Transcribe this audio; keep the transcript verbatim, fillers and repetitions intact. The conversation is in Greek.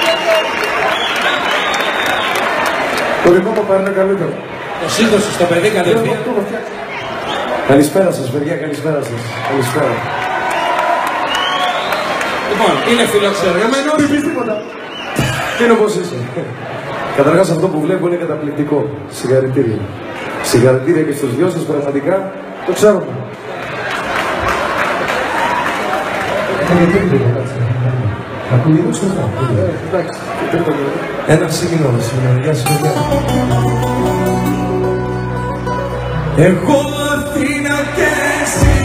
Το δικό μου πάρει καλύτερο. Το σύντοση στο παιδί κατευθείαν. Καλησπέρα σας, παιδιά, καλησπέρα σας. Καλησπέρα. Λοιπόν, είναι φιλοξενούμενο. Μην πεις τίποτα. Είναι όπως είσαι. Καταρχάς αυτό που βλέπω είναι καταπληκτικό. Συγχαρητήρια. Συγχαρητήρια και στους δυο σας, πραγματικά το ξέρουμε. Ακούγεται σωστά. Εντάξει. Ένα ξεκινώ, σήμερα. Γεια σας, παιδιά. Εγώ Αθήνα και εσύ.